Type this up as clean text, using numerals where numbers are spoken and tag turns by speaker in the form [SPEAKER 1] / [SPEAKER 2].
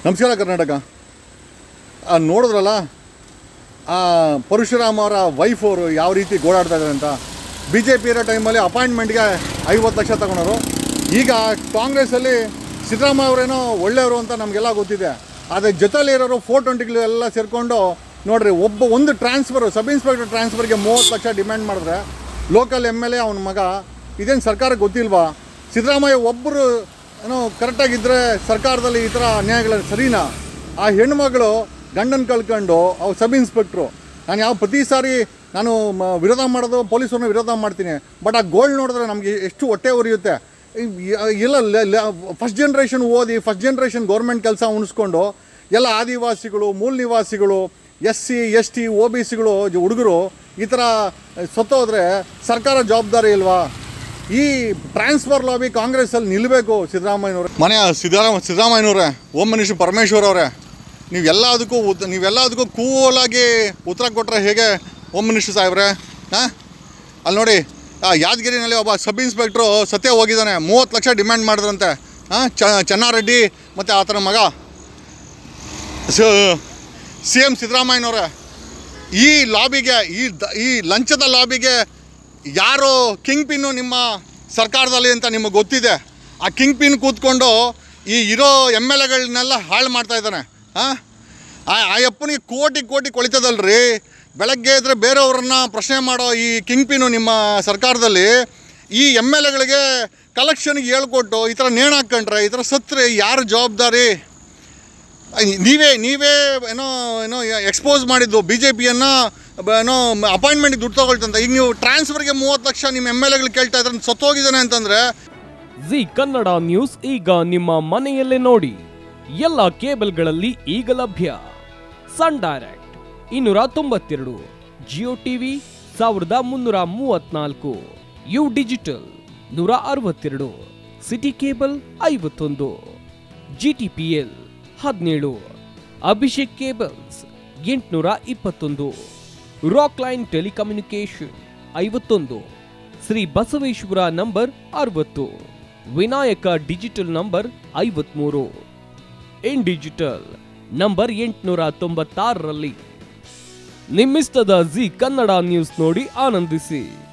[SPEAKER 1] ನಮಸ್ಕಾರ ಕರ್ನಾಟಕ. ನೋಡಿದ್ರಲ್ಲ ಪರಶುರಾಮ್ ಅವರ ವೈಫ್ ಅವರು ಯಾವ ರೀತಿ ಗೋಳಾಡ್ತಾ ಇದ್ದಾರೆ ಅಂತ. ಬಿ ಜೆ ಪಿ ಇರೋ ಟೈಮಲ್ಲಿ ಅಪಾಯಿಂಟ್ಮೆಂಟ್ಗೆ 50 ಲಕ್ಷ ತಗೊಂಡವರು. ಈಗ ಕಾಂಗ್ರೆಸ್ಸಲ್ಲಿ ಸಿದ್ದರಾಮಯ್ಯ ಅವರೇನೋ ಒಳ್ಳೆಯವರು ಅಂತ ನಮಗೆಲ್ಲ ಗೊತ್ತಿದೆ. ಆದರೆ ಜೊತೆಲಿ ಇರೋರು 420 ಎಲ್ಲ ಸೇರಿಕೊಂಡು ನೋಡಿರಿ, ಒಂದು ಟ್ರಾನ್ಸ್ಫರ್, ಸಬ್ ಇನ್ಸ್ಪೆಕ್ಟರ್ ಟ್ರಾನ್ಸ್ಫರ್ಗೆ 30 ಲಕ್ಷ ಡಿಮ್ಯಾಂಡ್ ಮಾಡಿದ್ರೆ ಲೋಕಲ್ MLA ಅವನ ಮಗ. ಇದೇನು ಸರ್ಕಾರಕ್ಕೆ ಗೊತ್ತಿಲ್ವಾ? ಸಿದ್ದರಾಮಯ್ಯ ಒಬ್ಬರು ಏನೋ ಕರೆಕ್ಟಾಗಿದ್ದರೆ ಸರ್ಕಾರದಲ್ಲಿ ಈ ಥರ ಅನ್ಯಾಯಗಳ ಸರಿನಾ? ಆ ಹೆಣ್ಣುಮಗಳು ಗಂಡನ ಕಳ್ಕೊಂಡು ಅವ್ರು ಸಬ್ ಇನ್ಸ್ಪೆಕ್ಟ್ರು. ನಾನು ಪ್ರತಿ ಸಾರಿ ನಾನು ವಿರೋಧ ಮಾಡೋದು ಪೊಲೀಸರನ್ನ ವಿರೋಧ ಮಾಡ್ತೀನಿ. ಬಟ್ ಆ ಗೋಲ್ಡ್ ನೋಡಿದ್ರೆ ನಮಗೆ ಎಷ್ಟು ಹೊಟ್ಟೆ ಉರಿಯುತ್ತೆ. ಇಲ್ಲ ಫಸ್ಟ್ ಜನ್ರೇಷನ್ ಓದಿ ಫಸ್ಟ್ ಜನ್ರೇಷನ್ ಗೌರ್ಮೆಂಟ್ ಕೆಲಸ ಉಣಿಸ್ಕೊಂಡು ಎಲ್ಲ ಆದಿವಾಸಿಗಳು, ಮೂಲ ನಿವಾಸಿಗಳು, SC ST OBCಗಳು ಹುಡುಗರು ಈ ಥರ ಸತ್ತೋದ್ರೆ ಸರ್ಕಾರ ಜವಾಬ್ದಾರಿ ಇಲ್ವಾ? ಈ ಟ್ರಾನ್ಸ್ಫರ್ ಲಾಬಿ ಕಾಂಗ್ರೆಸ್ಸಲ್ಲಿ ನಿಲ್ಲಬೇಕು. ಸಿದ್ದರಾಮಯ್ಯನವ್ರೆ, ಮನೆಯ ಸಿದ್ದರಾಮಯ್ಯನವ್ರೆ, ಹೋಮ್ ಮಿನಿಸ್ಟರ್ ಪರಮೇಶ್ವರ್ ಅವರೇ, ನೀವೆಲ್ಲದಕ್ಕೂ ಕೂಲಾಗಿ ಉತ್ತರ ಕೊಟ್ಟರೆ ಹೇಗೆ ಹೋಮ್ ಮಿನಿಸ್ಟರ್ ಸಾಹೇಬ್ರೆ? ಅಲ್ಲಿ ನೋಡಿ, ಯಾದಗಿರಿನಲ್ಲಿ ಒಬ್ಬ ಸಬ್ ಇನ್ಸ್ಪೆಕ್ಟ್ರು ಸತ್ಯ ಹೋಗಿದ್ದಾನೆ. 30 ಲಕ್ಷ ಡಿಮ್ಯಾಂಡ್ ಮಾಡಿದ್ರಂತೆ. ಚೆನ್ನಾರೆಡ್ಡಿ ಮತ್ತು ಆತನ ಮಗ CM ಸಿದ್ದರಾಮಯ್ಯನವ್ರೆ. ಈ ಲಾಬಿಗೆ, ಈ ಲಂಚದ ಲಾಬಿಗೆ ಯಾರು ಕಿಂಗ್ ಪಿನ್ನು ನಿಮ್ಮ ಸರ್ಕಾರದಲ್ಲಿ ಅಂತ ನಿಮಗೆ ಗೊತ್ತಿದೆ. ಆ ಕಿಂಗ್ ಪಿನ್ ಕೂತ್ಕೊಂಡು ಈ ಇರೋ MLAಗಳನ್ನೆಲ್ಲ ಹಾಳು ಮಾಡ್ತಾಯಿದ್ದಾನೆ. ಆ ಅಪ್ಪನಿಗೆ ಕೋಟಿ ಕೊಳಿತದಲ್ರಿ. ಬೆಳಗ್ಗೆ ಇದ್ದರೆ ಬೇರೆಯವ್ರನ್ನ ಪ್ರಶ್ನೆ ಮಾಡೋ ಈ ಕಿಂಗ್ ಪಿನ್ನು ನಿಮ್ಮ ಸರ್ಕಾರದಲ್ಲಿ ಈ MLAಗಳಿಗೆ ಕಲೆಕ್ಷನ್ಗೆ ಹೇಳ್ಕೊಟ್ಟು ಈ ಥರ ನೇಣು ಹಾಕ್ಕೊಂಡ್ರೆ, ಈ ಥರ ಸತ್ತರೆ ಯಾರು ಜವಾಬ್ದಾರಿ? ನೀವೇ ಏನೋ ಎಕ್ಸ್ಪೋಸ್ ಮಾಡಿದ್ದು BJPಯನ್ನು ಅಪಾಯಿಂಟ್ಮೆಂಟ್ಗೆ ದುಡ್ಡು ತೊಗೊಳ್ತಂತ. ಈಗ ನೀವು ಟ್ರಾನ್ಸ್ಫರ್ಗೆ 30 ಲಕ್ಷ ನಿಮ್ಮ MLAಗಳು ಕೇಳ್ತಾ ಇದ್ರೆ ಸತ್ತೋಗಿದ್ದಾನೆ ಅಂತಂದರೆ.
[SPEAKER 2] ಜಿ ಕನ್ನಡ ನ್ಯೂಸ್ ಈಗ ನಿಮ್ಮ ಮನೆಯಲ್ಲೇ ನೋಡಿ. ಎಲ್ಲ ಕೇಬಲ್ಗಳಲ್ಲಿ ಈಗ ಲಭ್ಯ. Sun Direct 292, Jio TV 1334, U digital 162, city cable 51, GTPL 17, Abhishek cables 821, Rock Line telecommunication 51, Shri Basaveshwara number 60, Vinayaka digital number 53, in digital number 896ರಲ್ಲಿ. ನಿಮ್ಮಿಸ್ತದ ಜಿ ಕನ್ನಡ ನ್ಯೂಸ್ ನೋಡಿ ಆನಂದಿಸಿ.